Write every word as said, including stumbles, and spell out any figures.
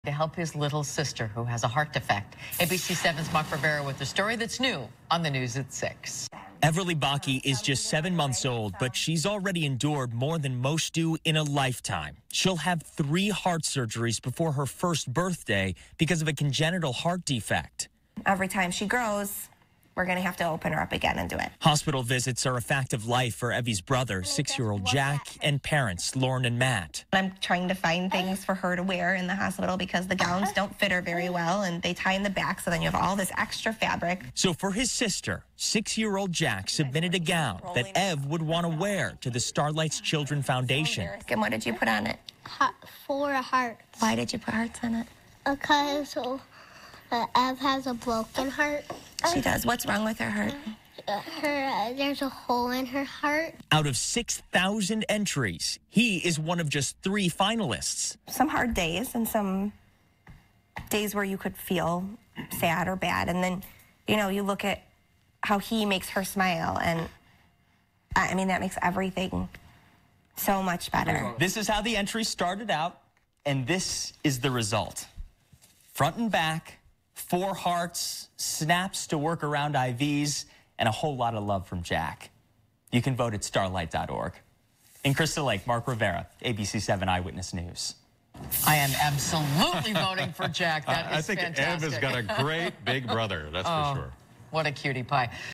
to help his little sister who has a heart defect. A B C seven's Mark Rivera with the story that's new on the news at six. Everly Bakke is just seven months old, but she's already endured more than most do in a lifetime. She'll have three heart surgeries before her first birthday because of a congenital heart defect. Every time she grows, we're going to have to open her up again and do it. Hospital visits are a fact of life for Evie's brother, six-year-old Jack, and parents, Lauren and Matt. I'm trying to find things for her to wear in the hospital because the gowns don't fit her very well, and they tie in the back, so then you have all this extra fabric. So for his sister, six-year-old Jack submitted a gown that Ev would want to wear to the Starlight's Children Foundation. And what did you put on it? Heart, four hearts. Why did you put hearts on it? Because uh, Ev has a broken heart. She does. What's wrong with her heart? Uh, her, uh, there's a hole in her heart. Out of six thousand entries, he is one of just three finalists. Some hard days and some days where you could feel sad or bad. And then, you know, you look at how he makes her smile. And, I mean, that makes everything so much better. This is how the entry started out, and this is the result. Front and back, four hearts, snaps to work around I Vs, and a whole lot of love from Jack. You can vote at starlight dot org. In Crystal Lake, Mark Rivera, A B C seven Eyewitness News. I am absolutely voting for Jack. That is I think fantastic. Ev has got a great big brother, that's oh, for sure. What a cutie pie.